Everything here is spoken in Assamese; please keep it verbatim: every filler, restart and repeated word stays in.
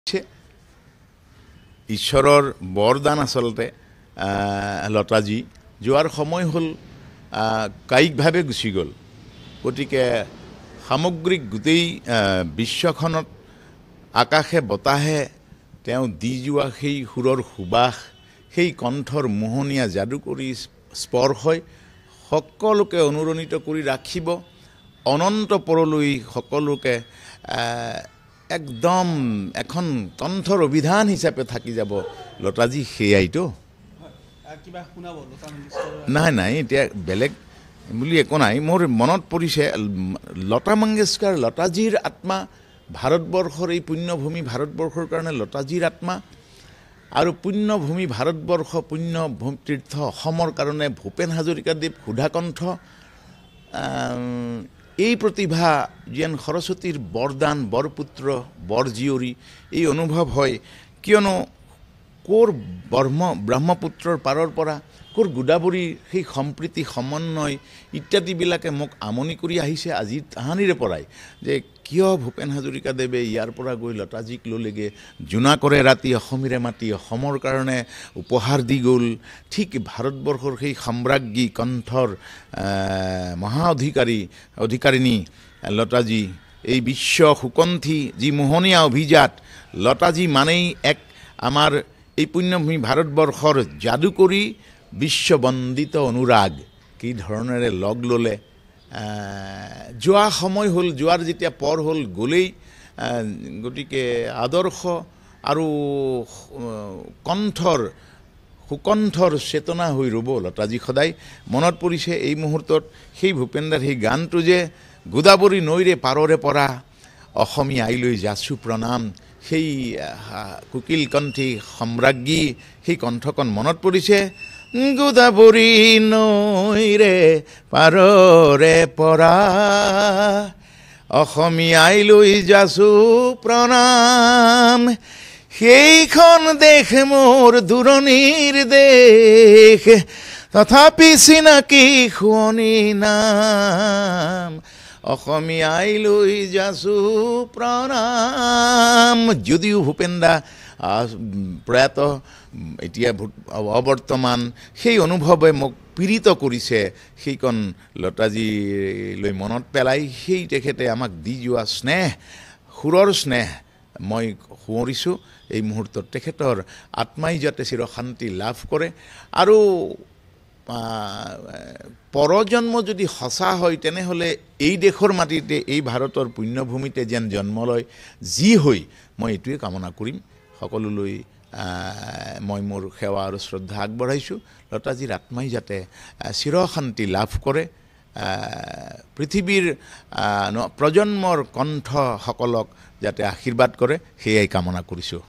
ঈশ্বৰৰ বৰদান আসলতে লতাজি যোৱাৰ সময় হল কায়িকভাৱে গুচি গল গতিকে সামগ্ৰিক গোটেই বিশ্বখনত আকাশে বতাহে তেওঁ দি যোৱা সেই সুৰৰ সুবাস সেই কণ্ঠৰ মোহনীয়া যাদুকৰী স্পৰ্শই সকলোকে অনুৰণিত কৰি ৰাখিব অনন্ত পৰলৈ সকলোকে একদম এখন কণ্ঠৰ অভিধান হিচাপে থাকি যাব লতাজি সেয়াইতো কিবা শুনাব লতা মংগেশকৰ নাই নাই এতিয়া বেলেগ বুলি একো নাই মোৰ মনত পৰিছে লতা মংগেশকৰ লতাজিৰ আত্মা ভাৰতবৰ্ষৰ এই পুণ্যভূমি ভাৰতবৰ্ষৰ কাৰণে লতাজিৰ আত্মা আৰু পুণ্যভূমি ভাৰতবৰ্ষ পুণ্য তীৰ্থ অসমৰ কাৰণে ভূপেন হাজৰিকাদেৱ সুধাকণ্ঠ এই প্ৰতিভা যেন সৰস্বতীৰ বৰদান বৰপুত্ৰ বৰজীয়ৰী এই অনুভৱ হয় কিয়নো কোৰ ব্ৰহ্ম ব্ৰহ্মপুত্ৰৰ পাৰৰ পৰা কোৰ গোদাবৰীৰ সেই সম্প্ৰীতি সমন্বয় ইত্যাদিবিলাকে মোক আমনি কৰি আহিছে আজি তাহানিৰে পৰাই যে কিয় ভূপেন হাজৰিকাদেৱে ইয়াৰ পৰা গৈ লতাজিক ললেগে জোনা কৰে ৰাতি অসমীৰে মাটি অসমৰ কাৰণে উপহাৰ দি গ'ল ঠিক ভাৰতবৰ্ষৰ সেই সম্ৰাজ্ঞী কণ্ঠৰ মহা অধিকাৰী অধিকাৰিণী লতাজি এই বিশ্ব সুকন্ঠী যি মোহনীয়া অভিজাত লতাজি মানেই এক আমাৰ এই পুণ্যভূমি ভাৰতবৰ্ষৰ যাদুকৰী বিশ্ববন্দিত অনুৰাগ কি ধৰণেৰে লগ ললে যোৱা সময় হল যোৱাৰ যেতিয়া পৰ হল গলেই গতিকে আদৰ্শ আৰু কণ্ঠৰ সুকণ্ঠৰ চেতনা হৈ ৰব লতাজি সদায় মনত পৰিছে এই মুহূৰ্তত সেই ভূপেন্দ্ৰৰ সেই গানটো যে গোদাবৰী নৈৰে পাৰৰে পৰা অসমীয়া আইলৈ যাচু প্ৰণাম সেই কুকিল কণ্ঠী সম্ৰাজ্ঞী সেই কণ্ঠকণ মনত পৰিছে গোদাবৰী নৈৰে পাৰৰে পৰা অসমীয়ালৈ যাচু প্ৰণাম সেইখন দেশ মোৰ দূৰণিৰ দেশ তথাপি চিনাকি শুৱনি নাম অসমীয়ালৈ যাচু প্ৰণাম যদিও ভূপেন্দা প্ৰয়াত এতিয়া অবৰ্তমান সেই অনুভৱে মোক পীড়িত কৰিছে সেইকণ লতাজিলৈ মনত পেলাই সেই তেখেতে আমাক দি যোৱা স্নেহ সুৰৰ স্নেহ মই সোঁৱৰিছোঁ এই মুহূৰ্তত তেখেতৰ আত্মাই যাতে চিৰশান্তি লাভ কৰে আৰু পৰজন্ম যদি সঁচা হয় তেনেহ'লে এই দেশৰ মাটিতে এই ভাৰতৰ পুণ্যভূমিতে যেন জন্ম লয় যি হৈ মই এইটোৱে কামনা কৰিম সকলোলৈ মই মোৰ সেৱা আৰু শ্ৰদ্ধা আগবঢ়াইছোঁ লতাজিৰ আত্মাই যাতে চিৰশান্তি লাভ কৰে পৃথিৱীৰ প্ৰজন্মৰ কণ্ঠসকলক যাতে আশীৰ্বাদ কৰে সেয়াই কামনা কৰিছোঁ।